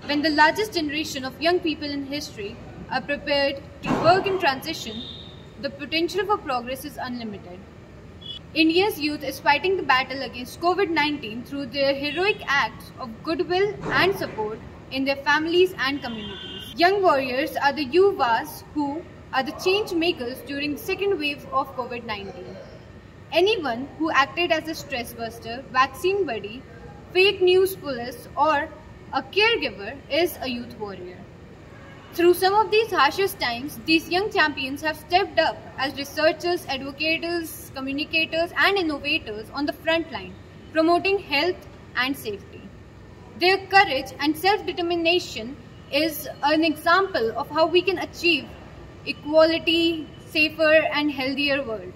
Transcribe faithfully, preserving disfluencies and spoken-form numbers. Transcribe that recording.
When the largest generation of young people in history are prepared to work in transition, the potential for progress is unlimited. India's youth is fighting the battle against COVID nineteen through their heroic acts of goodwill and support in their families and communities. Young warriors are the Yuvas who are the change makers during the second wave of COVID nineteen. Anyone who acted as a stress buster, vaccine buddy, fake news police, or a caregiver is a youth warrior. Through some of these harshest times, these young champions have stepped up as researchers, advocates, communicators, and innovators on the front line, promoting health and safety. Their courage and self-determination is an example of how we can achieve equality, safer, and healthier world.